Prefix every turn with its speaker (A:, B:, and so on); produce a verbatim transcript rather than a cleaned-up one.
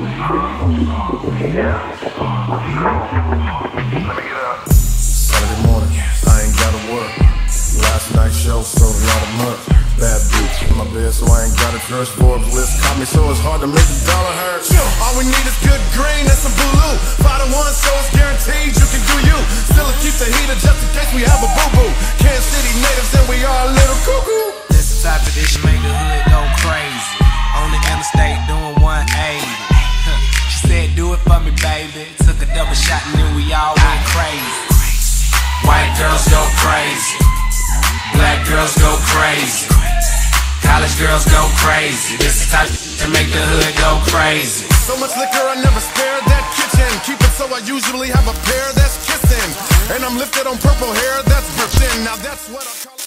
A: Saturday morning, I ain't gotta work. Last night's show sold a lot of merch. Bad bitch in my bed, so I ain't got a curse. Forbes list caught me, so it's hard to make the dollar hurt.
B: All we need is good green, that's some boo-loo. Five to one, so it's guaranteed you can do you. Still keep the heater just in case we have a boo-boo. Kansas City natives and we are a little cuckoo.
C: This the type of dish make the hood go crazy. On the interstate doing one eighty. She said do it for me, baby. Took a double shot and then we all went crazy. White girls go crazy. Black girls go crazy. College girls go crazy. This the type of to make the hood go crazy.
B: So much liquor I never spare that kitchen. Keep it so I usually have a pair that's kissing. And I'm lifted on purple hair that's virgin. Now that's what I call